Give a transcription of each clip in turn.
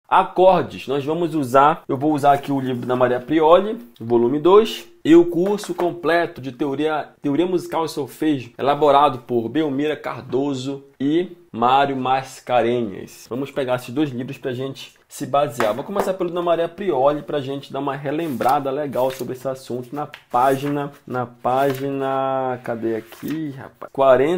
Acordes, nós vamos usar, eu vou usar aqui o livro da Maria Prioli, volume 2, e o curso completo de teoria musical e solfejo, elaborado por Belmira Cardoso e Mário Mascarenhas. Vamos pegar esses dois livros para a gente se basear. Vou começar pelo da Maria Prioli para a gente dar uma relembrada legal sobre esse assunto na página, cadê aqui, rapaz?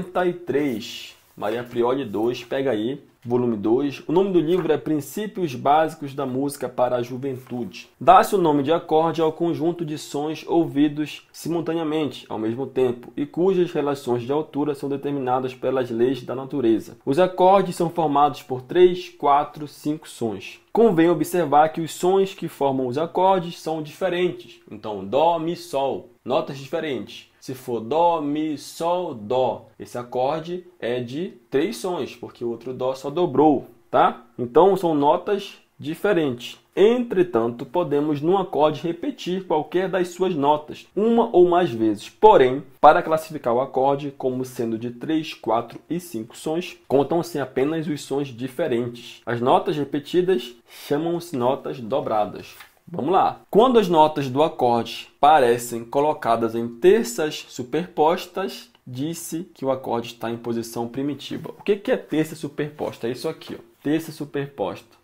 43, Maria Prioli 2, pega aí. Volume 2. O nome do livro é Princípios Básicos da Música para a Juventude. Dá-se o nome de acorde ao conjunto de sons ouvidos simultaneamente, ao mesmo tempo, e cujas relações de altura são determinadas pelas leis da natureza. Os acordes são formados por 3, 4, 5 sons. Convém observar que os sons que formam os acordes são diferentes. Então, Dó, Mi, Sol. Notas diferentes. Se for Dó, Mi, Sol, Dó, esse acorde é de 3 sons, porque o outro Dó só dobrou, tá? Então, são notas diferentes. Entretanto, podemos num acorde repetir qualquer das suas notas, uma ou mais vezes. Porém, para classificar o acorde como sendo de 3, 4 e 5 sons, contam-se apenas os sons diferentes. As notas repetidas chamam-se notas dobradas. Vamos lá. Quando as notas do acorde parecem colocadas em terças superpostas, disse que o acorde está em posição primitiva. O que é terça superposta? É isso aqui, ó. Terça superposta.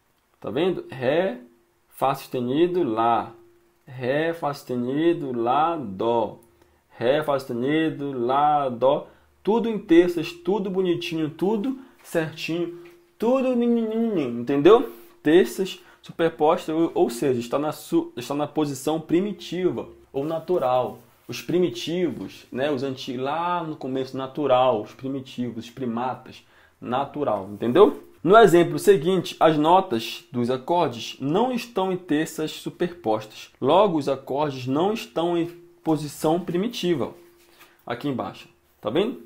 Tá vendo? Ré, Fá sustenido, Lá. Ré, Fá sustenido, Lá, Dó. Ré, Fá sustenido, Lá, Dó. Tudo em terças, tudo bonitinho, tudo certinho, tudo nininho, entendeu? Terças superposta, ou seja, está na posição primitiva ou natural. Os primitivos, né, os antigos, lá no começo, natural, os primitivos, os primatas, natural, entendeu? No exemplo seguinte, as notas dos acordes não estão em terças superpostas. Logo, os acordes não estão em posição primitiva. Aqui embaixo, tá vendo?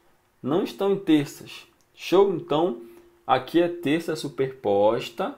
Não estão em terças. Show? Então, aqui é terça superposta.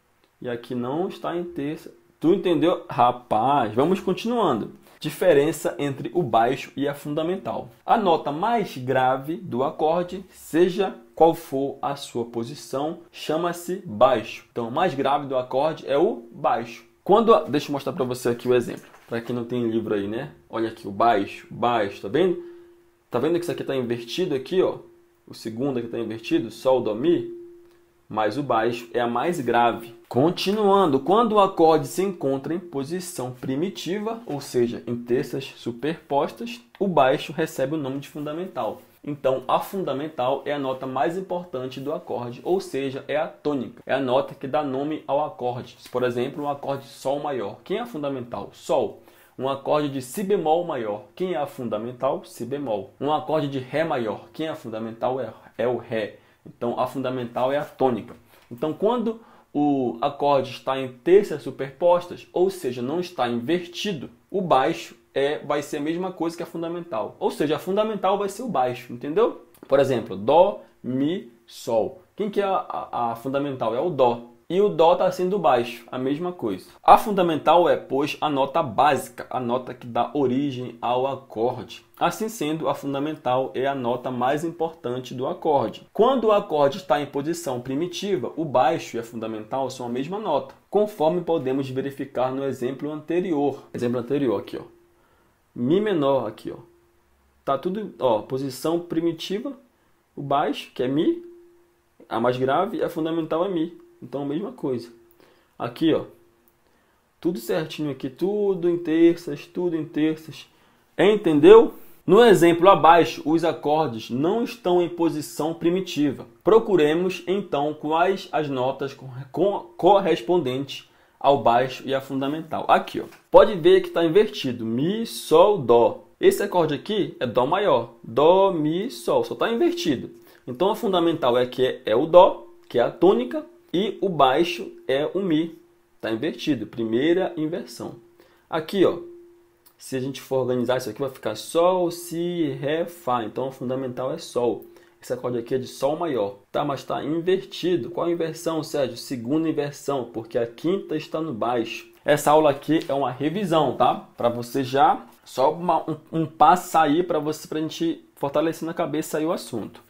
E aqui não está em terça. Tu entendeu? Rapaz, vamos continuando. Diferença entre o baixo e a fundamental. A nota mais grave do acorde, seja qual for a sua posição, chama-se baixo. Então, o mais grave do acorde é o baixo. Deixa eu mostrar para você aqui o exemplo. Para quem não tem livro aí, né? Olha aqui o baixo, tá vendo? Tá vendo que isso aqui está invertido aqui, ó? O segundo aqui está invertido, Sol, Dó, Mi. Mas o baixo é a mais grave. Continuando, quando o acorde se encontra em posição primitiva, ou seja, em terças superpostas, o baixo recebe o nome de fundamental. Então, a fundamental é a nota mais importante do acorde, ou seja, é a tônica. É a nota que dá nome ao acorde. Por exemplo, um acorde de Sol maior. Quem é a fundamental? Sol. Um acorde de Si bemol maior. Quem é a fundamental? Si bemol. Um acorde de Ré maior. Quem é a fundamental? É o Ré. Então, a fundamental é a tônica. Então, quando o acorde está em terças superpostas, ou seja, não está invertido, o baixo vai ser a mesma coisa que a fundamental. Ou seja, a fundamental vai ser o baixo, entendeu? Por exemplo, Dó, Mi, Sol. Quem que é a fundamental? É o Dó. E o Dó está sendo baixo, a mesma coisa. A fundamental é, pois, a nota básica, a nota que dá origem ao acorde. Assim sendo, a fundamental é a nota mais importante do acorde. Quando o acorde está em posição primitiva, o baixo e a fundamental são a mesma nota, conforme podemos verificar no exemplo anterior. Exemplo anterior aqui, ó. Mi menor aqui, ó. Tá tudo, ó, posição primitiva, o baixo, que é Mi, a mais grave, e a fundamental é Mi. Então, a mesma coisa. Aqui, ó. Tudo certinho aqui. Tudo em terças. Entendeu? No exemplo abaixo, os acordes não estão em posição primitiva. Procuremos, então, quais as notas correspondentes ao baixo e à fundamental. Aqui, ó. Pode ver que está invertido. Mi, Sol, Dó. Esse acorde aqui é Dó maior. Dó, Mi, Sol. Só está invertido. Então, a fundamental é o Dó, que é a tônica. E o baixo é o Mi. Está invertido. Primeira inversão. Aqui, ó. Se a gente for organizar isso aqui, vai ficar Sol, Si, Ré, Fá. Então, o fundamental é Sol. Esse acorde aqui é de Sol maior. Tá, mas está invertido. Qual a inversão, Sérgio? Segunda inversão, porque a quinta está no baixo. Essa aula aqui é uma revisão, tá? Para você já... Só um passo aí para a gente fortalecer na cabeça aí o assunto.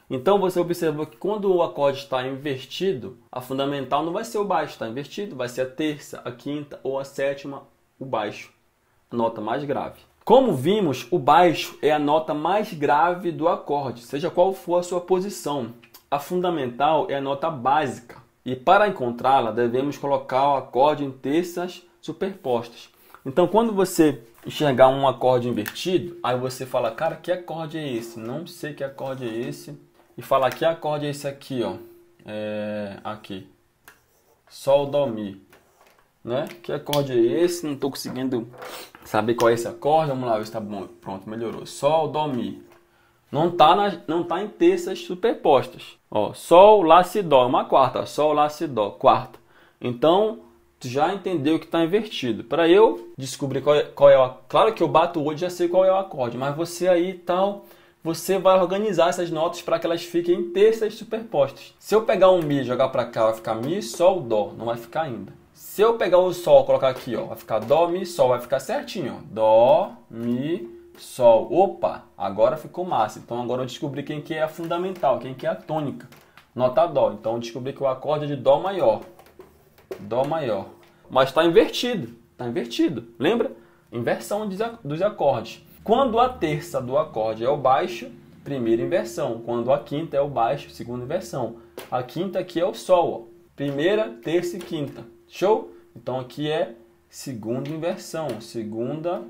Então você observou que quando o acorde está invertido, a fundamental não vai ser o baixo, está invertido, vai ser a terça, a quinta ou a sétima, o baixo, nota mais grave. Como vimos, o baixo é a nota mais grave do acorde, seja qual for a sua posição. A fundamental é a nota básica e para encontrá-la devemos colocar o acorde em terças superpostas. Então quando você enxergar um acorde invertido, aí você fala, cara, que acorde é esse? Não sei que acorde é esse. E falar que acorde é esse aqui, ó. Aqui. Sol, Dó, Mi. Né? Que acorde é esse? Não estou conseguindo saber qual é esse acorde. Vamos lá ver se está bom. Pronto, melhorou. Sol, Dó, Mi. Não tá em terças superpostas. Ó, Sol, Lá, Si, Dó. Uma quarta. Ó. Sol, Lá, Si, Dó. Quarta. Então, tu já entendeu que está invertido. Para eu descobrir qual é o... Claro que eu bato o olho e já sei qual é o acorde. Mas você aí tal... Você vai organizar essas notas para que elas fiquem em terças superpostas. Se eu pegar um Mi e jogar para cá, vai ficar Mi, Sol, Dó. Não vai ficar ainda. Se eu pegar o Sol e colocar aqui, ó, vai ficar Dó, Mi, Sol. Vai ficar certinho, ó. Dó, Mi, Sol. Opa, agora ficou massa. Então agora eu descobri quem que é a fundamental, quem que é a tônica. Nota Dó. Então eu descobri que o acorde é de Dó maior. Dó maior. Mas está invertido. Está invertido. Lembra? Inversão dos acordes. Quando a terça do acorde é o baixo, primeira inversão. Quando a quinta é o baixo, segunda inversão. A quinta aqui é o Sol. Ó. Primeira, terça e quinta. Show? Então aqui é segunda inversão. Segunda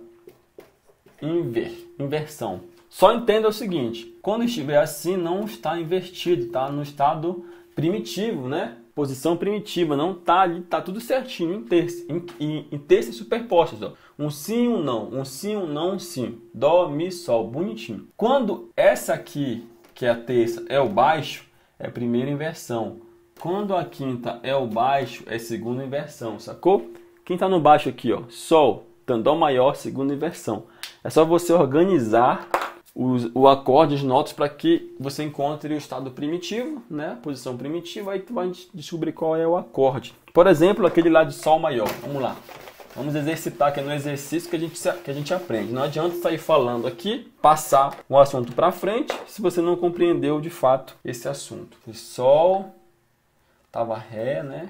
inversão. Só entenda o seguinte. Quando estiver assim, não está invertido. Está no estado primitivo, né? Posição primitiva, não tá ali, tá tudo certinho em terças superpostas, ó. Um sim, um não, um sim, um não, um sim. Dó, Mi, Sol, bonitinho. Quando essa aqui, que é a terça, é o baixo, é primeira inversão. Quando a quinta é o baixo, é segunda inversão, sacou? Quem tá no baixo aqui, ó, Sol, então Dó maior, segunda inversão. É só você organizar o acorde, as notas, para que você encontre o estado primitivo, né? Posição primitiva, aí tu vai descobrir qual é o acorde. Por exemplo, aquele lá de Sol maior. Vamos lá. Vamos exercitar aqui no exercício que a gente aprende. Não adianta sair falando aqui, passar o assunto para frente, se você não compreendeu de fato esse assunto. O Sol, tava Ré, né?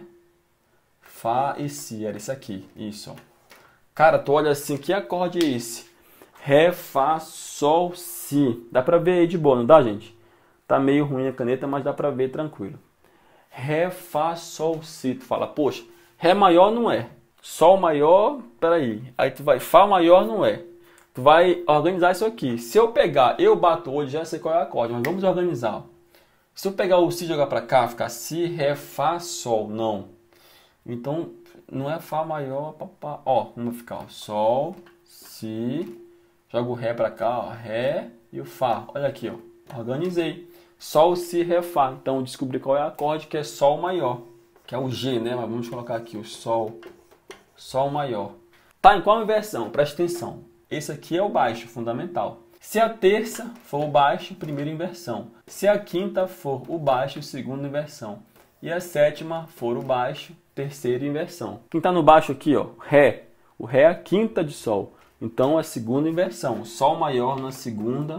Fá e Si, era isso aqui. Isso, ó. Cara, tu olha assim, que acorde é esse? Ré, Fá, Sol, Si. Dá pra ver aí de boa, não dá, gente? Tá meio ruim a caneta, mas dá pra ver tranquilo. Ré, Fá, Sol, Si. Tu fala, poxa, Ré maior não é. Sol maior, peraí. Aí tu vai, Fá maior não é. Tu vai organizar isso aqui. Se eu pegar, eu bato o olho, já sei qual é o acorde, mas vamos organizar. Ó. Se eu pegar o Si e jogar pra cá, ficar Si, Ré, Fá, Sol. Não. Então, não é Fá maior, papá. Ó, vamos ficar, ó. Sol, Si... Jogo o Ré para cá, ó, Ré e o Fá. Olha aqui, ó, organizei. Sol, Si, Ré, Fá. Então, eu descobri qual é o acorde, que é Sol maior. Que é o G, né? Mas vamos colocar aqui o Sol. Sol maior. Tá em qual inversão? Presta atenção. Esse aqui é o baixo, fundamental. Se a terça for o baixo, primeira inversão. Se a quinta for o baixo, segunda inversão. E a sétima for o baixo, terceira inversão. Quem tá no baixo aqui, ó, Ré. O Ré é a quinta de Sol. Então, a segunda inversão. Sol maior na segunda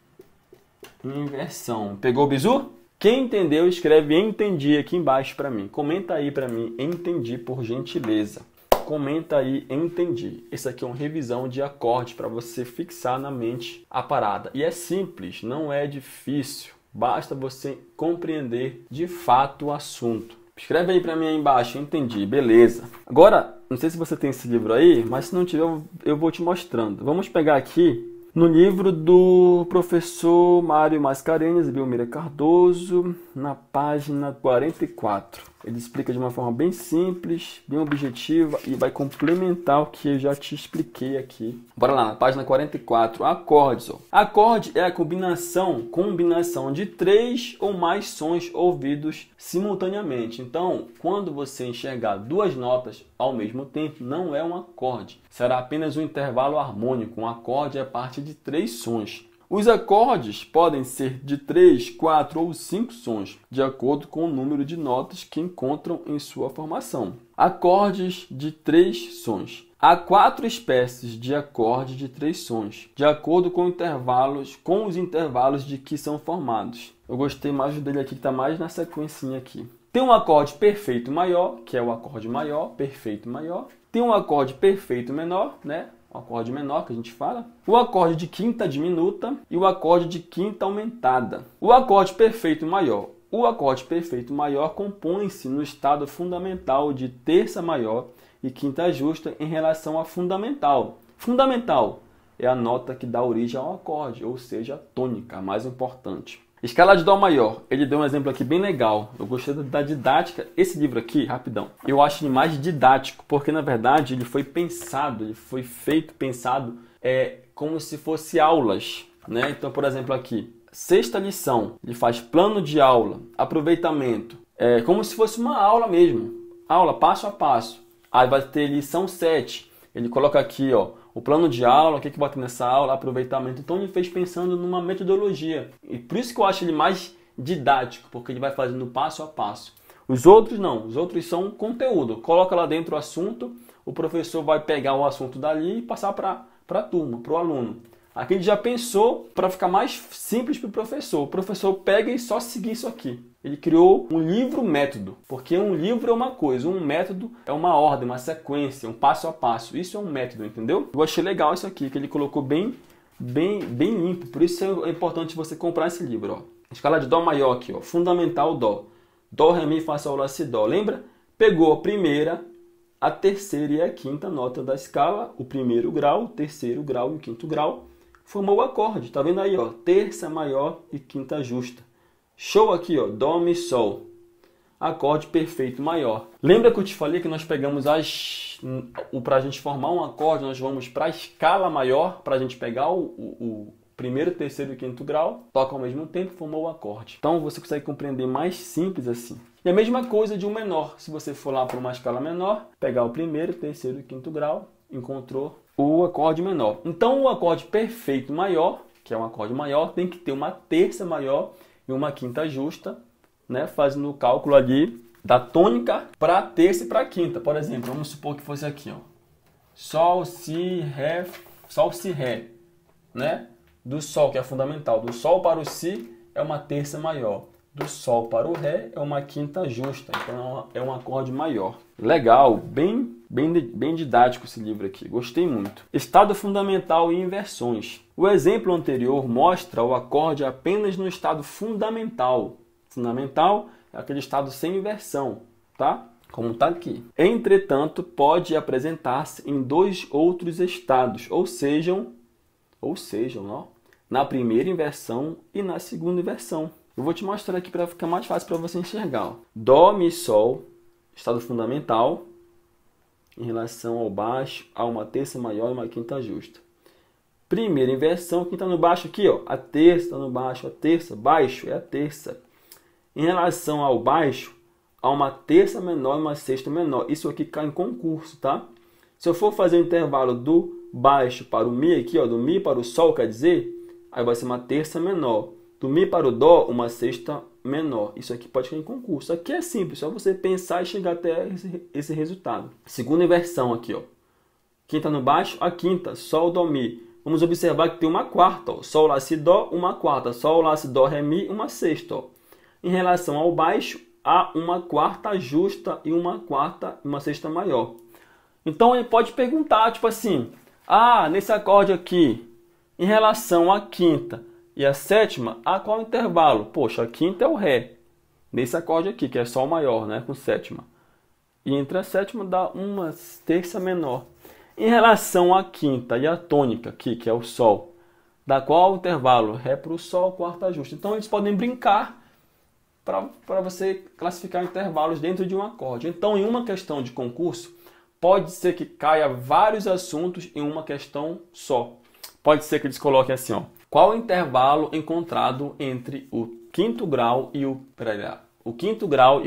inversão. Pegou o bizu? Quem entendeu, escreve entendi aqui embaixo para mim. Comenta aí para mim, entendi, por gentileza. Comenta aí, entendi. Esse aqui é uma revisão de acorde para você fixar na mente a parada. E é simples, não é difícil. Basta você compreender de fato o assunto. Escreve aí para mim aí embaixo, entendi, beleza. Agora, não sei se você tem esse livro aí, mas se não tiver, eu vou te mostrando. Vamos pegar aqui no livro do professor Mário Mascarenhas e Belmira Cardoso, na página 44. Ele explica de uma forma bem simples, bem objetiva e vai complementar o que eu já te expliquei aqui. Bora lá, na página 44, acordes. Ó. Acorde é a combinação de 3 ou mais sons ouvidos simultaneamente. Então, quando você enxergar duas notas ao mesmo tempo, não é um acorde. Será apenas um intervalo harmônico. Um acorde é parte de 3 sons. Os acordes podem ser de 3, 4 ou 5 sons, de acordo com o número de notas que encontram em sua formação. Acordes de 3 sons. Há 4 espécies de acorde de 3 sons, de acordo com os intervalos de que são formados. Eu gostei mais dele aqui, que está mais na sequencinha aqui. Tem um acorde perfeito maior, que é o acorde maior, perfeito maior. Tem um acorde perfeito menor, né? O acorde menor que a gente fala. O acorde de quinta diminuta e o acorde de quinta aumentada. O acorde perfeito maior. O acorde perfeito maior compõe-se no estado fundamental de terça maior e quinta justa em relação a fundamental. Fundamental é a nota que dá origem ao acorde, ou seja, a tônica, a mais importante. Escala de Dó maior. Ele deu um exemplo aqui bem legal. Eu gostei da didática. Esse livro aqui, rapidão, eu acho ele mais didático, porque na verdade ele foi pensado, ele foi pensado como se fosse aulas, né? Então, por exemplo, aqui, sexta lição, ele faz plano de aula, aproveitamento, como se fosse uma aula mesmo, aula passo a passo. Aí vai ter lição 7, ele coloca aqui, ó, o plano de aula, o que vai ter nessa aula, aproveitamento. Então ele fez pensando numa metodologia. E por isso que eu acho ele mais didático, porque ele vai fazendo passo a passo. Os outros não, os outros são conteúdo. Coloca lá dentro o assunto, o professor vai pegar o assunto dali e passar para a turma, para o aluno. Aqui ele já pensou para ficar mais simples para o professor. O professor pega e só seguir isso aqui. Ele criou um livro método, porque um livro é uma coisa, um método é uma ordem, uma sequência, um passo a passo. Isso é um método, entendeu? Eu achei legal isso aqui, que ele colocou bem limpo. Por isso é importante você comprar esse livro. Ó. Escala de Dó maior aqui, ó. Fundamental Dó. Dó, Ré, Mi, Fá, Sol, Lá, Si, Dó. Lembra? Pegou a primeira, a terceira e a quinta nota da escala, o primeiro grau, o terceiro grau e o quinto grau. Formou o acorde, tá vendo aí, ó? Terça maior e quinta justa. Show aqui, ó, Dó, Mi, Sol. Acorde perfeito maior. Lembra que eu te falei que nós pegamos para a gente formar um acorde, nós vamos para a escala maior, para a gente pegar o primeiro, terceiro e quinto grau, toca ao mesmo tempo, formou o acorde. Então você consegue compreender mais simples assim. E a mesma coisa de um menor. Se você for lá para uma escala menor, pegar o primeiro, terceiro e quinto grau, encontrou o acorde menor. Então o acorde perfeito maior, que é um acorde maior, tem que ter uma terça maior e uma quinta justa, né? Fazendo o cálculo ali da tônica para a terça e para a quinta. Por exemplo, vamos supor que fosse aqui, ó. Sol, Si, Ré, né? Do Sol, que é fundamental. Do Sol para o Si é uma terça maior. Do Sol para o Ré é uma quinta justa. Então é um acorde maior. Legal, bem didático esse livro aqui. Gostei muito. Estado fundamental e inversões. O exemplo anterior mostra o acorde apenas no estado fundamental. Fundamental é aquele estado sem inversão, tá? Como está aqui. Entretanto, pode apresentar-se em 2 outros estados, ou sejam, ó, na primeira inversão e na segunda inversão. Eu vou te mostrar aqui para ficar mais fácil para você enxergar. Ó. Dó, Mi, Sol, estado fundamental, em relação ao baixo, a uma terça maior e uma quinta justa. Primeira inversão, quem está no baixo aqui, ó, a terça está no baixo, a terça, baixo é a terça. Em relação ao baixo, há uma terça menor e uma sexta menor. Isso aqui cai em concurso, tá? Se eu for fazer o intervalo do baixo para o Mi aqui, ó, do Mi para o Sol, quer dizer, aí vai ser uma terça menor. Do Mi para o Dó, uma sexta menor. Isso aqui pode cair em concurso. Aqui é simples, só você pensar e chegar até esse resultado. Segunda inversão aqui, ó. Quinta no baixo, a quinta, Sol, Dó, Mi. Vamos observar que tem uma quarta, ó. Sol, Lá, Si, Dó, uma quarta. Sol, Lá, Si, Dó, Ré, Mi, uma sexta, ó. Em relação ao baixo, há uma quarta justa e uma sexta maior. Então ele pode perguntar, tipo assim, nesse acorde aqui, em relação à quinta e a sétima, há qual intervalo? Poxa, a quinta é o Ré. Nesse acorde aqui, que é Sol maior, né, com sétima. E entre a sétima dá uma terça menor. Em relação à quinta e à tônica aqui, que é o Sol, dá qual intervalo? Ré para o Sol, quarta justa. Então eles podem brincar para você classificar intervalos dentro de um acorde. Então, em uma questão de concurso, pode ser que caia vários assuntos em uma questão só. Pode ser que eles coloquem assim, ó. Qual o intervalo encontrado entre o quinto grau e o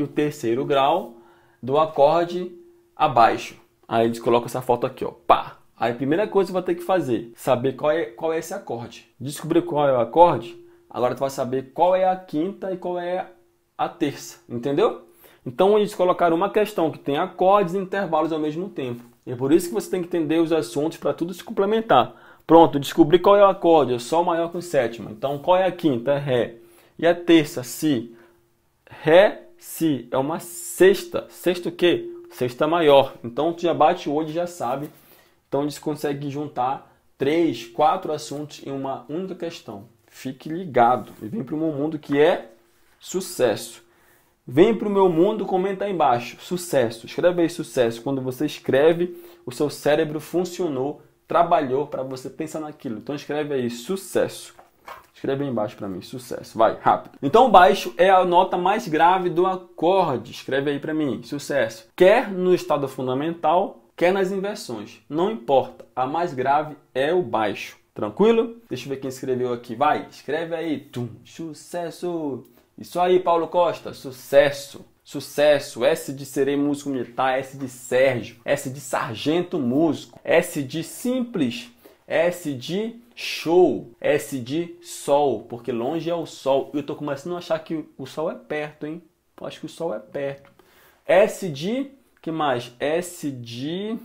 terceiro grau do acorde abaixo? Aí eles colocam essa foto aqui, ó. Pá! Aí a primeira coisa que você vai ter que fazer, saber qual é esse acorde. Descobrir qual é o acorde, agora tu vai saber qual é a quinta e qual é a terça, entendeu? Então eles colocaram uma questão que tem acordes e intervalos ao mesmo tempo. E é por isso que você tem que entender os assuntos para tudo se complementar. Pronto, descobri qual é o acorde, é Sol maior com sétima. Então qual é a quinta? É Ré. E a terça, Si. Ré, Si. É uma sexta. Sexta o quê? Sexta maior. Então tu já bate o olho e já sabe. Então eles conseguem juntar 3, 4 assuntos em uma única questão. Fique ligado e vem para o meu mundo que é sucesso. Vem para o meu mundo, comenta aí embaixo. Sucesso. Escreve aí sucesso. Quando você escreve, o seu cérebro funcionou, trabalhou para você pensar naquilo. Então escreve aí sucesso. Escreve aí embaixo para mim, sucesso. Vai, rápido. Então o baixo é a nota mais grave do acorde. Escreve aí para mim, sucesso. Quer no estado fundamental, quer nas inversões. Não importa, a mais grave é o baixo. Tranquilo? Deixa eu ver quem escreveu aqui. Vai, escreve aí. Tum, sucesso. Isso aí, Paulo Costa. Sucesso. Sucesso. S de serei músico militar. S de Sérgio. S de sargento músico. S de simples. S de show. S de sol. Porque longe é o sol. Eu tô começando a achar que o sol é perto, hein? Eu acho que o sol é perto. S de... que mais? S de...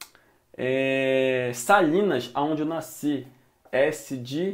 Salinas, aonde eu nasci. S de...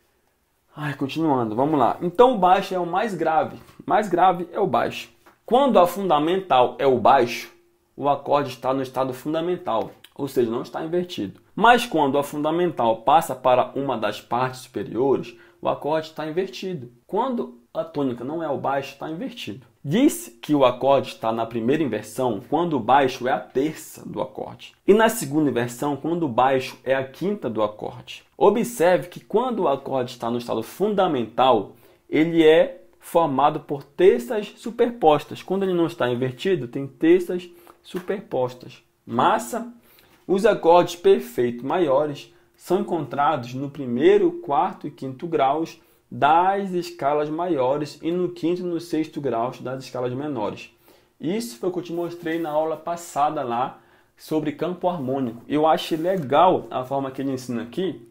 continuando, vamos lá. Então o baixo é o mais grave. Mais grave é o baixo. Quando a fundamental é o baixo, o acorde está no estado fundamental, ou seja, não está invertido. Mas quando a fundamental passa para uma das partes superiores, o acorde está invertido. Quando a tônica não é o baixo, está invertido. Diz que o acorde está na primeira inversão quando o baixo é a terça do acorde. E na segunda inversão, quando o baixo é a quinta do acorde. Observe que quando o acorde está no estado fundamental, ele é formado por terças superpostas. Quando ele não está invertido, tem terças superpostas. Massa? Os acordes perfeitos maiores são encontrados no primeiro, quarto e quinto graus das escalas maiores e no quinto e no sexto graus das escalas menores. Isso foi o que eu te mostrei na aula passada lá sobre campo harmônico. Eu achei legal a forma que ele ensina aqui,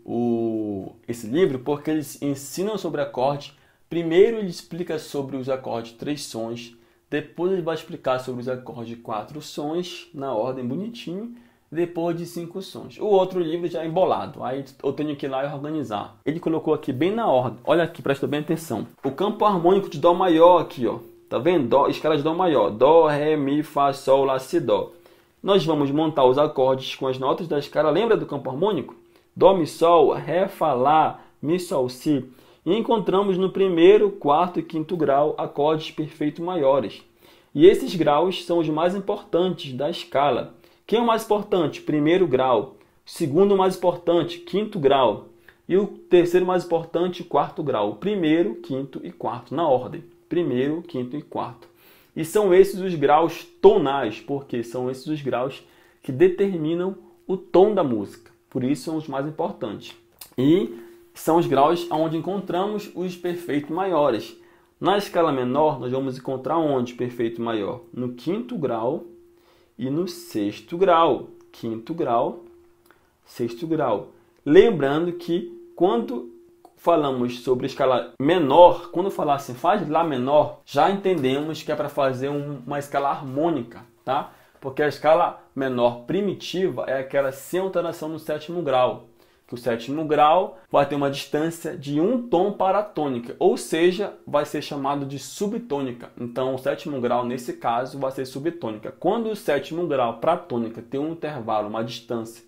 esse livro, porque eles ensinam sobre acordes. Primeiro ele explica sobre os acordes de 3 sons, depois ele vai explicar sobre os acordes de 4 sons, na ordem bonitinho, depois de 5 sons. O outro livro já é embolado, aí eu tenho que ir lá e organizar. Ele colocou aqui bem na ordem, olha aqui, presta bem atenção. O campo harmônico de Dó maior aqui, ó, tá vendo? Dó, escala de Dó maior, Dó, Ré, Mi, Fá, Sol, Lá, Si, Dó. Nós vamos montar os acordes com as notas da escala, lembra do campo harmônico? Dó, Mi, Sol, Ré, Fá, Lá, Mi, Sol, Si. E encontramos no primeiro, quarto e quinto grau acordes perfeitos maiores. E esses graus são os mais importantes da escala. Quem é o mais importante? Primeiro grau. Segundo mais importante, quinto grau. E o terceiro mais importante, quarto grau. Primeiro, quinto e quarto, na ordem. Primeiro, quinto e quarto. E são esses os graus tonais, porque são esses os graus que determinam o tom da música. Por isso são os mais importantes. E são os graus onde encontramos os perfeitos maiores. Na escala menor, nós vamos encontrar onde perfeito maior? No quinto grau e no sexto grau. Quinto grau, sexto grau. Lembrando que quando falamos sobre escala menor, quando falar assim, faz Lá menor, já entendemos que é para fazer uma escala harmônica, tá? Porque a escala menor primitiva é aquela sem alteração no sétimo grau. Que o sétimo grau vai ter uma distância de um tom para a tônica, ou seja, vai ser chamado de subtônica. Então, o sétimo grau, nesse caso, vai ser subtônica. Quando o sétimo grau para a tônica tem um intervalo, uma distância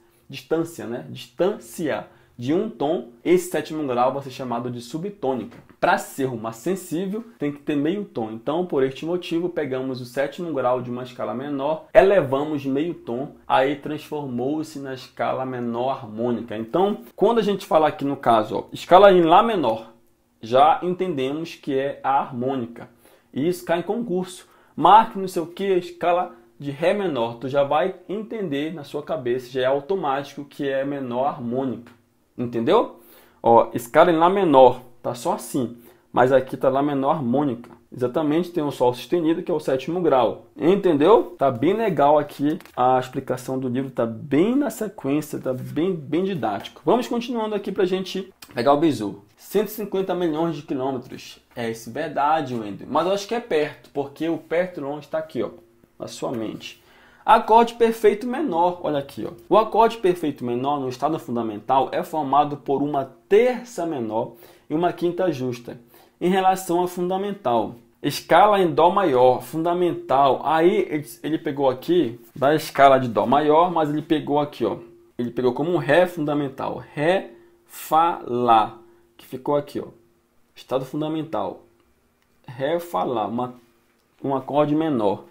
de um tom, esse sétimo grau vai ser chamado de subtônica. Para ser uma sensível, tem que ter meio tom. Então, por este motivo, pegamos o sétimo grau de uma escala menor, elevamos meio tom, aí transformou-se na escala menor harmônica. Então, quando a gente fala aqui no caso, ó, escala em Lá menor, já entendemos que é a harmônica. E isso cai em concurso. Marque não sei o que, escala de Ré menor. Tu já vai entender na sua cabeça, já é automático que é menor harmônica. Entendeu? Ó, escala em Lá menor, tá só assim. Mas aqui tá Lá menor harmônica. Exatamente, tem o Sol sustenido, que é o 7º grau. Entendeu? Tá bem legal aqui, a explicação do livro tá bem na sequência, tá bem didático. Vamos continuando aqui pra gente pegar o bizu. 150 milhões de quilômetros. É isso, verdade, Wendel. Mas eu acho que é perto, porque o perto e longe está aqui, ó, na sua mente. Acorde perfeito menor, olha aqui, ó. O acorde perfeito menor no estado fundamental é formado por uma terça menor e uma quinta justa em relação ao fundamental. Escala em Dó maior, fundamental. Aí ele pegou aqui da escala de Dó maior, mas ele pegou aqui, ó. Ele pegou como um Ré fundamental. Ré, Fá, Lá. Que ficou aqui, ó. Estado fundamental. Ré, Fá, Lá. Um acorde menor.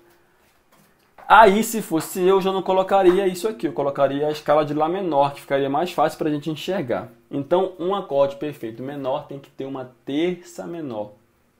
Aí, se fosse eu, já não colocaria isso aqui. Eu colocaria a escala de Lá menor, que ficaria mais fácil para a gente enxergar. Então, um acorde perfeito menor tem que ter uma terça menor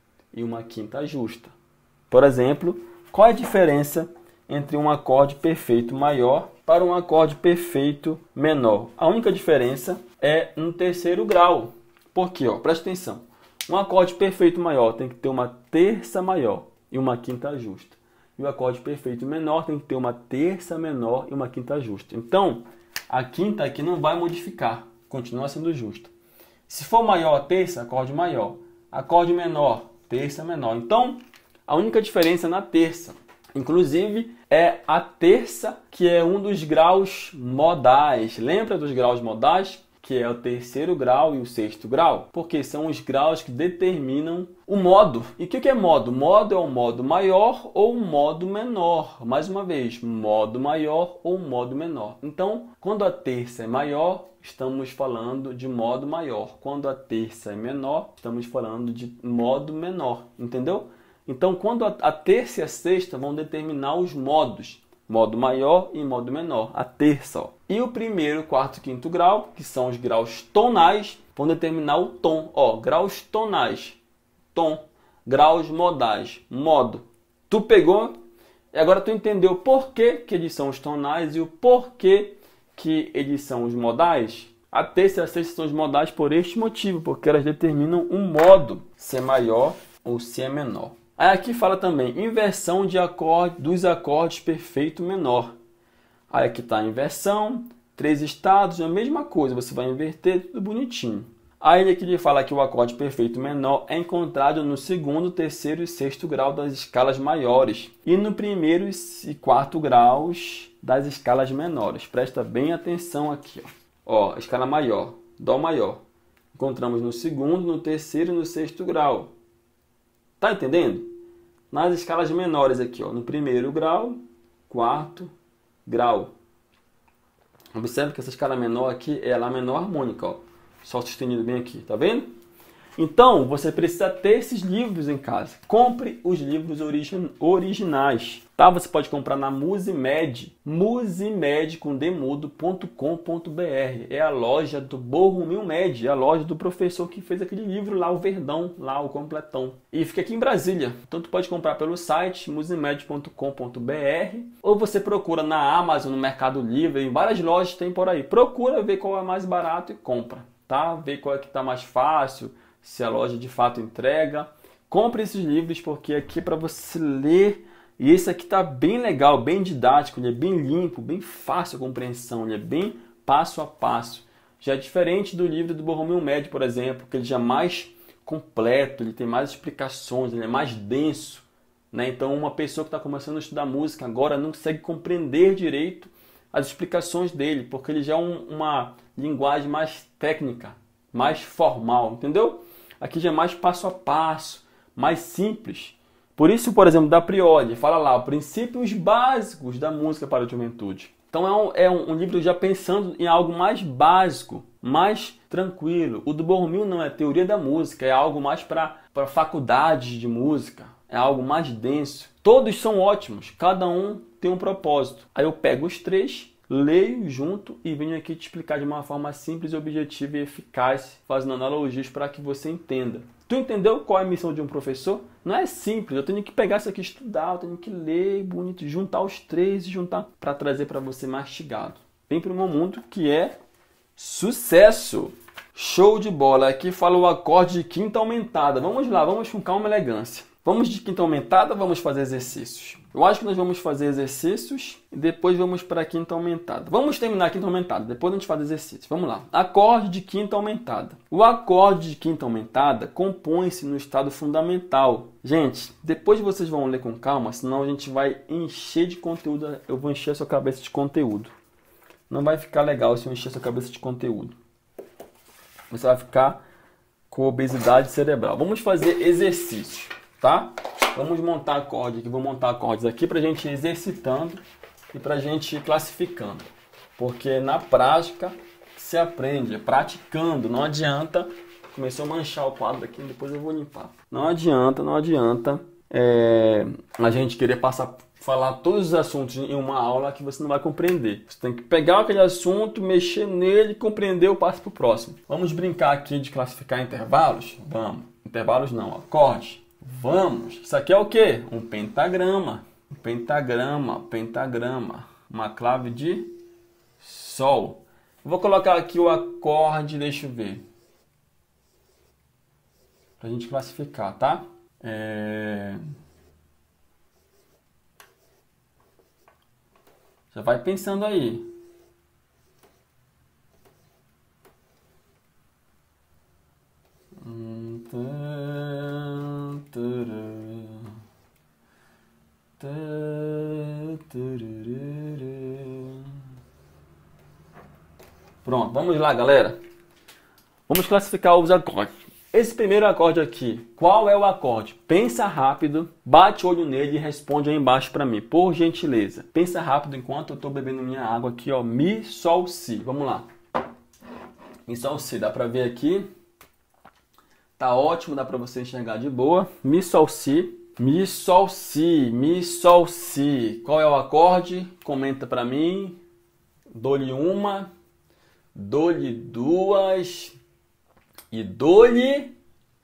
e uma quinta justa. Por exemplo, qual é a diferença entre um acorde perfeito maior para um acorde perfeito menor? A única diferença é no terceiro grau. Por quê? Presta atenção. Um acorde perfeito maior tem que ter uma terça maior e uma quinta justa. E o acorde perfeito menor tem que ter uma terça menor e uma quinta justa. Então, a quinta aqui não vai modificar, continua sendo justa. Se for maior a terça, acorde maior. Acorde menor, terça menor. Então, a única diferença é na terça. Inclusive, é a terça que é um dos graus modais. Lembra dos graus modais? Que é o terceiro grau e o sexto grau, porque são os graus que determinam o modo. E o que é modo? Modo é um modo maior ou um modo menor. Mais uma vez, modo maior ou modo menor. Então, quando a terça é maior, estamos falando de modo maior. Quando a terça é menor, estamos falando de modo menor. Entendeu? Então, quando a terça e a sexta vão determinar os modos. Modo maior e modo menor, a terça. Ó. E o primeiro, quarto e quinto grau, que são os graus tonais, vão determinar o tom. Ó, graus tonais, tom. Graus modais, modo. Tu pegou? E agora tu entendeu por que eles são os tonais e o porquê que eles são os modais? A terça e a sexta são os modais por este motivo, porque elas determinam um modo, se é maior ou se é menor. Aí aqui fala também inversão dos acordes perfeito menor. Aí aqui está a inversão, 3 estados, é a mesma coisa, você vai inverter tudo bonitinho. Aí aqui ele fala que o acorde perfeito menor é encontrado no segundo, terceiro e sexto grau das escalas maiores e no primeiro e quarto graus das escalas menores. Presta bem atenção aqui. Ó, escala maior, Dó maior. Encontramos no segundo, no terceiro e no sexto grau. Tá entendendo? Nas escalas menores aqui, ó, no primeiro grau, quarto grau. Observe que essa escala menor aqui é a Lá menor harmônica, ó. Sol sustenido bem aqui, tá vendo? Então, você precisa ter esses livros em casa. Compre os livros originais, tá? Você pode comprar na Musimed, musimed.com.br. É a loja do Borromil Med, é a loja do professor que fez aquele livro lá, o Verdão, lá o completão. E fica aqui em Brasília. Então, tu pode comprar pelo site musimed.com.br ou você procura na Amazon, no Mercado Livre, em várias lojas tem por aí. Procura ver qual é mais barato e compra, tá? Vê qual é que tá mais fácil, se a loja de fato entrega. Compre esses livros porque aqui é para você ler. E esse aqui tá bem legal, bem didático, ele é bem limpo, bem fácil a compreensão, ele é bem passo a passo. Já é diferente do livro do Borromil Med, por exemplo, que ele já é mais completo, ele tem mais explicações, ele é mais denso, né? Então uma pessoa que está começando a estudar música agora não consegue compreender direito as explicações dele, porque ele já é uma linguagem mais técnica, mais formal, entendeu? Aqui já é mais passo a passo, mais simples. Por isso, por exemplo, da Prioli, fala lá, princípios básicos da música para a juventude. Então é um livro já pensando em algo mais básico, mais tranquilo. O do Borromil não é teoria da música, é algo mais para faculdades de música, é algo mais denso. Todos são ótimos, cada um tem um propósito. Aí eu pego os três, leio junto e venho aqui te explicar de uma forma simples, objetiva e eficaz, fazendo analogias para que você entenda. Tu entendeu qual é a missão de um professor? Não é simples, eu tenho que pegar isso aqui, estudar, eu tenho que ler bonito, juntar os três e juntar para trazer para você mastigado. Vem para o meu mundo que é sucesso! Show de bola! Aqui fala o acorde de quinta aumentada. Vamos lá, vamos com calma e elegância. Vamos de quinta aumentada ou vamos fazer exercícios? Eu acho que nós vamos fazer exercícios e depois vamos para a quinta aumentada. Vamos terminar a quinta aumentada, depois a gente faz exercício. Vamos lá. Acorde de quinta aumentada. O acorde de quinta aumentada compõe-se no estado fundamental. Gente, depois vocês vão ler com calma, senão a gente vai encher de conteúdo. Eu vou encher a sua cabeça de conteúdo. Não vai ficar legal se eu encher a sua cabeça de conteúdo. Você vai ficar com obesidade cerebral. Vamos fazer exercício, tá? Vamos montar acorde aqui. Vou montar acordes aqui para a gente ir exercitando e para a gente ir classificando. Porque na prática se aprende, praticando. Não adianta. Começou a manchar o quadro aqui, depois eu vou limpar. Não adianta a gente querer falar todos os assuntos em uma aula que você não vai compreender. Você tem que pegar aquele assunto, mexer nele, compreender e passo para o próximo. Vamos brincar aqui de classificar intervalos? Vamos. Intervalos não, acordes. Vamos. Isso aqui é o quê? Um pentagrama. Um pentagrama. Uma clave de sol. Vou colocar aqui o acorde, deixa eu ver. Pra gente classificar, tá? Já vai pensando aí. Pronto, vamos lá, galera. Vamos classificar os acordes. Esse primeiro acorde aqui, qual é o acorde? Pensa rápido, bate o olho nele e responde aí embaixo para mim, por gentileza. Pensa rápido enquanto eu estou bebendo minha água aqui, ó. Mi, Sol, Si. Vamos lá. Mi, Sol, Si. Dá para ver aqui. Tá ótimo, dá para você enxergar de boa. Mi, Sol, Si. Mi, Sol, Si. Mi, Sol, Si. Qual é o acorde? Comenta para mim. Dou-lhe uma. Dou-lhe duas. E dou-lhe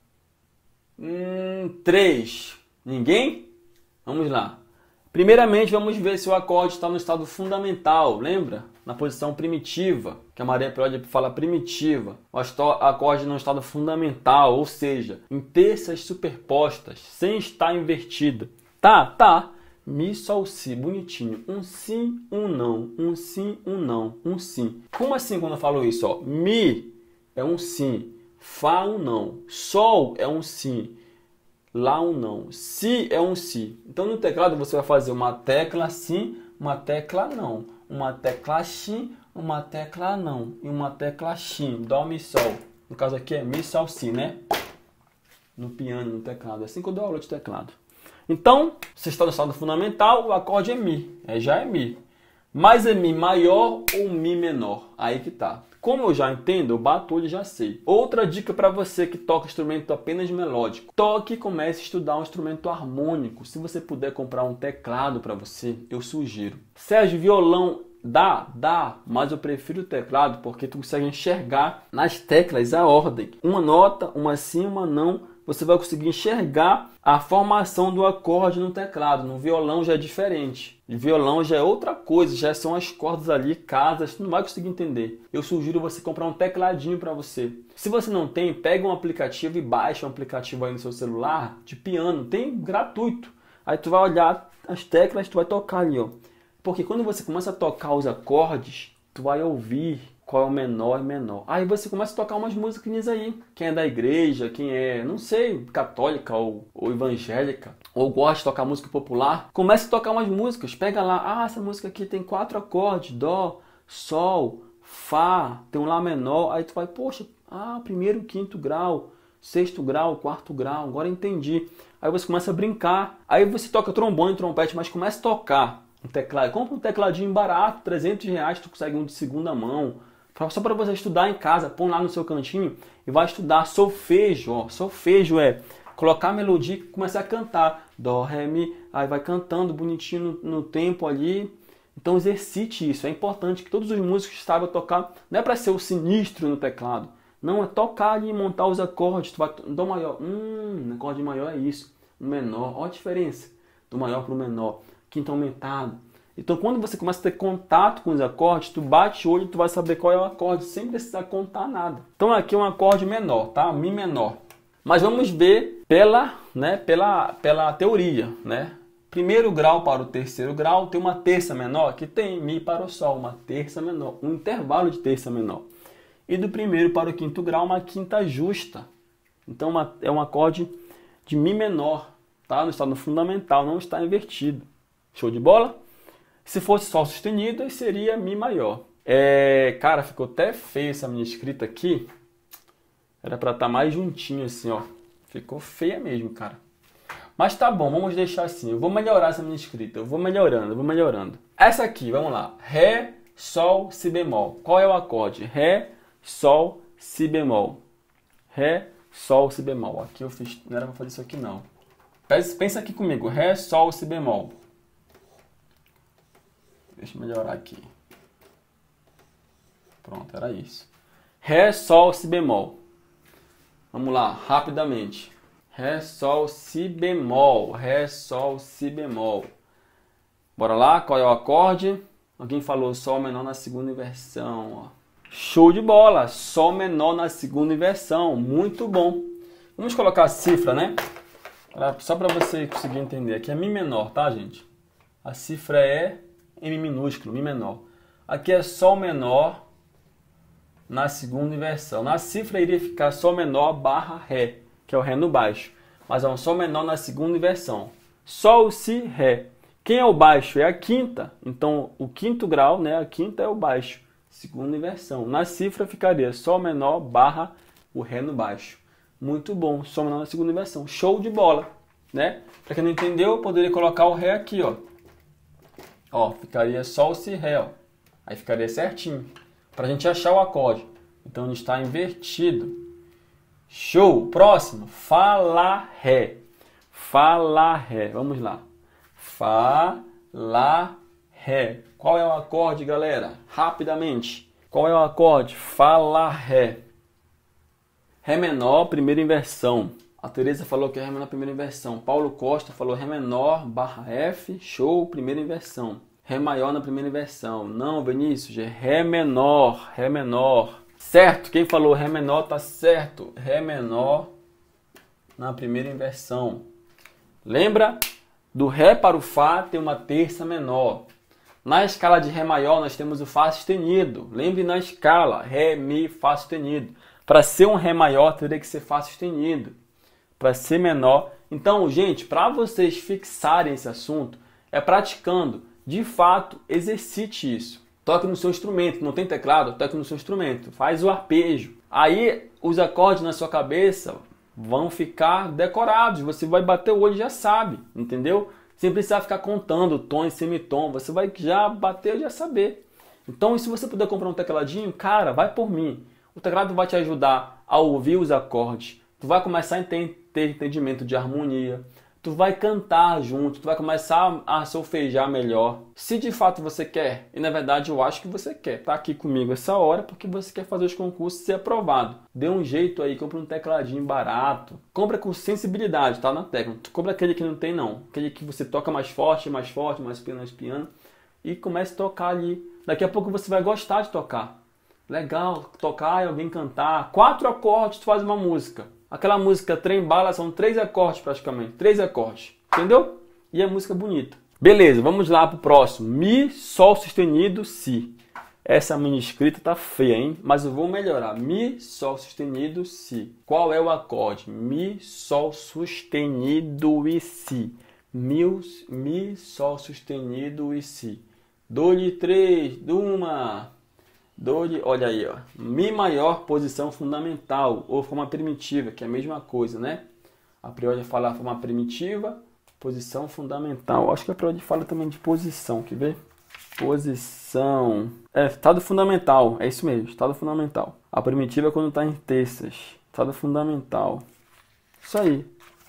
3. Ninguém? Vamos lá. Primeiramente, vamos ver se o acorde está no estado fundamental. Lembra? Na posição primitiva, que a Maria Prioli fala primitiva. O acorde no estado fundamental, ou seja, em terças superpostas, sem estar invertida. Tá. Mi, Sol, Si, bonitinho. Um sim, um não. Um sim, um não. Um sim. Como assim quando eu falo isso? Ó? Mi é um sim. Fá um não. Sol é um sim. Lá um não. Si é um si. Então no teclado você vai fazer uma tecla sim, uma tecla não. Uma tecla sim, uma tecla não. E uma tecla sim. Dó, mi, sol. No caso aqui é mi, sol, si, né? No piano, no teclado. É assim que eu dou aula de teclado. Então, se está no estado fundamental, o acorde é mi. Já é mi. Mas é mi maior ou mi menor? Aí que tá. Como eu já entendo, eu bato o olho e já sei. Outra dica para você que toca instrumento apenas melódico. Toque e comece a estudar um instrumento harmônico. Se você puder comprar um teclado para você, eu sugiro. Sérgio, violão dá, mas eu prefiro o teclado porque tu consegue enxergar nas teclas a ordem. Uma nota, uma sim, uma não. Você vai conseguir enxergar a formação do acorde no teclado. No violão já é diferente. De violão já é outra coisa, já são as cordas ali, casas, tu não vai conseguir entender. Eu sugiro você comprar um tecladinho para você. Se você não tem, pega um aplicativo e baixa um aplicativo aí no seu celular de piano, tem gratuito. Aí tu vai olhar as teclas, tu vai tocar ali, ó. Porque quando você começa a tocar os acordes, tu vai ouvir qual é o menor e menor. Aí você começa a tocar umas musiquinhas aí. Quem é da igreja, quem é, não sei, católica ou evangélica, ou gosta de tocar música popular, começa a tocar umas músicas. Pega lá, essa música aqui tem 4 acordes, dó, sol, fá, tem um lá menor. Aí tu vai, poxa, primeiro, quinto grau, sexto grau, quarto grau, agora entendi. Aí você começa a brincar. Aí você toca trombone, trompete, mas começa a tocar um teclado. Compra um tecladinho barato, R$300, tu consegue um de segunda mão. Só para você estudar em casa, põe lá no seu cantinho e vai estudar solfejo. Ó. Solfejo é colocar a melodia e começar a cantar. Dó, ré, mi, aí vai cantando bonitinho no tempo ali. Então exercite isso. É importante que todos os músicos saibam tocar. Não é para ser o sinistro no teclado. Não, é tocar ali e montar os acordes. Tu vai, dó maior, acorde maior é isso. O menor, olha a diferença do maior para o menor. Quinto aumentado. Então, quando você começa a ter contato com os acordes, tu bate o olho e tu vai saber qual é o acorde, sem precisar contar nada. Então, aqui é um acorde menor, tá? Mi menor. Mas vamos ver pela teoria, né? Primeiro grau para o terceiro grau tem uma terça menor, que tem Mi para o Sol, uma terça menor, um intervalo de terça menor. E do primeiro para o quinto grau, uma quinta justa. Então é um acorde de Mi menor, tá? No estado fundamental, não está invertido. Show de bola? Se fosse Sol sustenido, aí seria Mi maior. Cara, ficou até feia essa minha escrita aqui. Era para estar mais juntinho assim, ó. Ficou feia mesmo, cara. Mas tá bom, vamos deixar assim. Eu vou melhorar essa minha escrita. Eu vou melhorando. Essa aqui, vamos lá. Ré, Sol, Si bemol. Qual é o acorde? Ré, Sol, Si bemol. Ré, Sol, Si bemol. Aqui eu fiz... Não era pra fazer isso aqui, não. Pensa aqui comigo. Ré, Sol, Si bemol. Deixa eu melhorar aqui. Pronto, era isso. Ré, Sol, Si bemol. Vamos lá, rapidamente. Ré, Sol, Si bemol. Ré, Sol, Si bemol. Bora lá, qual é o acorde? Alguém falou Sol menor na segunda inversão. Ó. Show de bola! Sol menor na segunda inversão. Muito bom. Vamos colocar a cifra, né? Só para você conseguir entender. Aqui é Mi menor, tá, gente? A cifra é M minúsculo, Mi menor. Aqui é Sol menor na segunda inversão. Na cifra iria ficar Sol menor barra Ré, que é o Ré no baixo. Mas é um Sol menor na segunda inversão. Sol, Si, Ré. Quem é o baixo? É a quinta. Então, o quinto grau, né? A quinta é o baixo. Segunda inversão. Na cifra ficaria Sol menor barra o Ré no baixo. Muito bom. Sol menor na segunda inversão. Show de bola, né? Para quem não entendeu, eu poderia colocar o Ré aqui, ó. Ó, ficaria Sol, Si, Ré, ó. Aí ficaria certinho. Para a gente achar o acorde. Então, ele está invertido. Show! Próximo. Fá, Lá, Ré. Fá, Lá, Ré. Vamos lá. Fá, Lá, Ré. Qual é o acorde, galera? Rapidamente. Qual é o acorde? Fá, Lá, Ré. Ré menor, primeira inversão. A Tereza falou que é Ré menor, primeira inversão. Paulo Costa falou Ré menor, barra F, show, primeira inversão. Ré maior na primeira inversão. Não, Vinícius, é Ré menor, Ré menor. Certo, quem falou Ré menor tá certo. Ré menor na primeira inversão. Lembra? Do Ré para o Fá tem uma terça menor. Na escala de Ré maior nós temos o Fá sustenido. Lembre na escala, Ré, Mi, Fá sustenido. Para ser um Ré maior teria que ser Fá sustenido. Para ser menor. Então, gente, para vocês fixarem esse assunto, é praticando. De fato, exercite isso. Toque no seu instrumento. Não tem teclado? Toque no seu instrumento. Faz o arpejo. Aí, os acordes na sua cabeça vão ficar decorados. Você vai bater o olho e já sabe. Entendeu? Sem precisar ficar contando tom e semitom. Você vai já bater e já saber. Então, se você puder comprar um tecladinho, cara, vai por mim. O teclado vai te ajudar a ouvir os acordes. Tu vai começar a ter entendimento de harmonia. Tu vai cantar junto, tu vai começar a solfejar melhor. Se de fato você quer, e na verdade eu acho que você quer, tá aqui comigo essa hora porque você quer fazer os concursos e ser aprovado. Dê um jeito aí, compra um tecladinho barato. Compra com sensibilidade, tá? Na técnica. Tu compra aquele que não tem não. Aquele que você toca mais forte, mais piano. E comece a tocar ali. Daqui a pouco você vai gostar de tocar. Legal, tocar e alguém cantar. 4 acordes, tu faz uma música. Aquela música Trem Bala são 3 acordes praticamente. 3 acordes. Entendeu? E é música bonita. Beleza, vamos lá pro próximo. Mi, Sol sustenido, Si. Essa minha escrita tá feia, hein? Mas eu vou melhorar. Mi, Sol sustenido, Si. Qual é o acorde? Mi, Sol sustenido e Si. Mi, Sol sustenido e Si. Dou-lhe 3, uma... Olha aí, ó. Mi maior, posição fundamental, ou forma primitiva, que é a mesma coisa, né? A priori fala forma primitiva, posição fundamental. Acho que a priori fala também de posição, quer ver? Posição. Estado fundamental, é isso mesmo, estado fundamental. A primitiva é quando está em terças. Estado fundamental. Isso aí.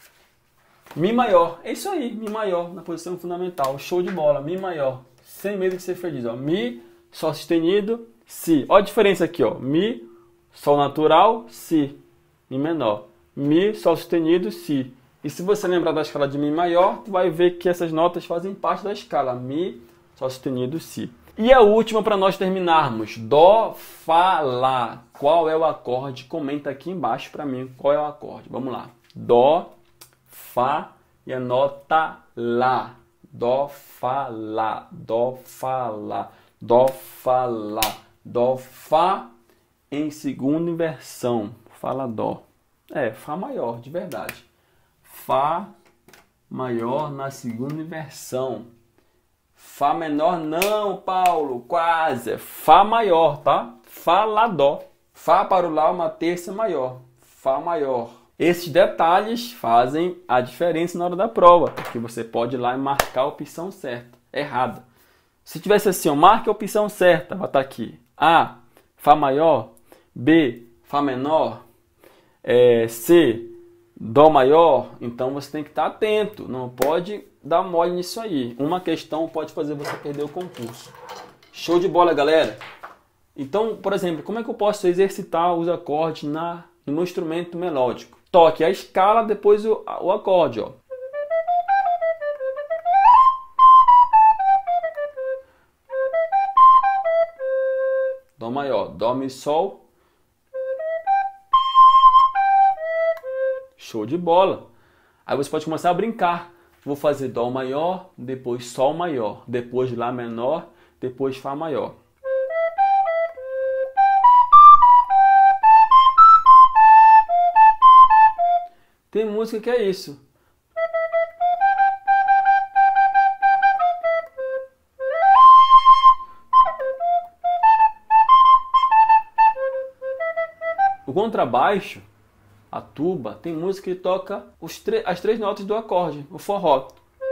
Mi maior, é isso aí, Mi maior, na posição fundamental. Show de bola, Mi maior. Sem medo de ser feliz, ó. Mi, Sol sustenido, Si. Olha a diferença aqui, ó. Mi, Sol natural, Si. Mi menor. Mi, Sol sustenido, Si. E se você lembrar da escala de Mi maior, tu vai ver que essas notas fazem parte da escala. Mi, Sol sustenido, Si. E a última para nós terminarmos. Dó, Fá, Lá. Qual é o acorde? Comenta aqui embaixo para mim qual é o acorde. Vamos lá. Dó, Fá e a nota Lá. Dó, Fá, Lá. Dó, Fá, Lá. Dó, Fá, Lá. Dó, Fá em segunda inversão. Fá, Lá, Dó. Fá maior, de verdade. Fá maior na segunda inversão. Fá menor não, Paulo, quase. É Fá maior, tá? Fá, Lá, Dó. Fá para o Lá uma terça maior. Fá maior. Esses detalhes fazem a diferença na hora da prova, porque você pode ir lá e marcar a opção certa, errada. Se tivesse assim, ó, marque a opção certa, vai estar aqui. A, Fá maior. B, Fá menor. C, Dó maior. Então você tem que estar atento, não pode dar mole nisso aí. Uma questão pode fazer você perder o concurso. Show de bola, galera! Então, por exemplo, como é que eu posso exercitar os acordes no meu instrumento melódico? Toque a escala, depois o acorde, ó. Dó maior, Dó, Mi, Sol. Show de bola! Aí você pode começar a brincar. Vou fazer Dó maior, depois Sol maior, depois Lá menor, depois Fá maior. Tem música que é isso. O contrabaixo, a tuba, tem música que toca as três notas do acorde, o forró.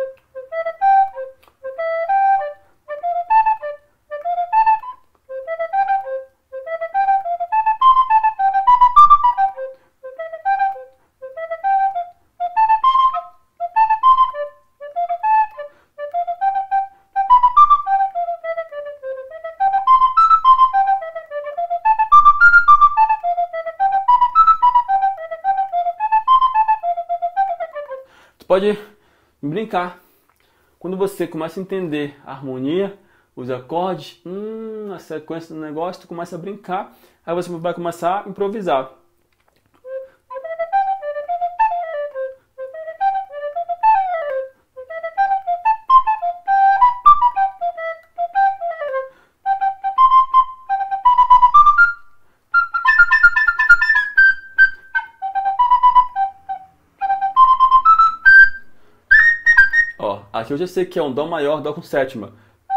Pode brincar. Quando você começa a entender a harmonia, os acordes, a sequência do negócio, tu começa a brincar, aí você vai começar a improvisar. Ó, aqui eu já sei que é um Dó maior, Dó com sétima.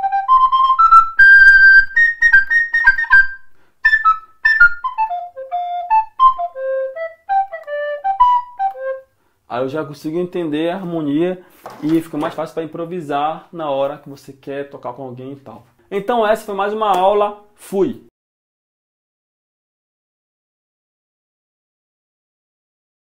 Aí eu já consigo entender a harmonia e fica mais fácil para improvisar na hora que você quer tocar com alguém e tal. Então essa foi mais uma aula. Fui!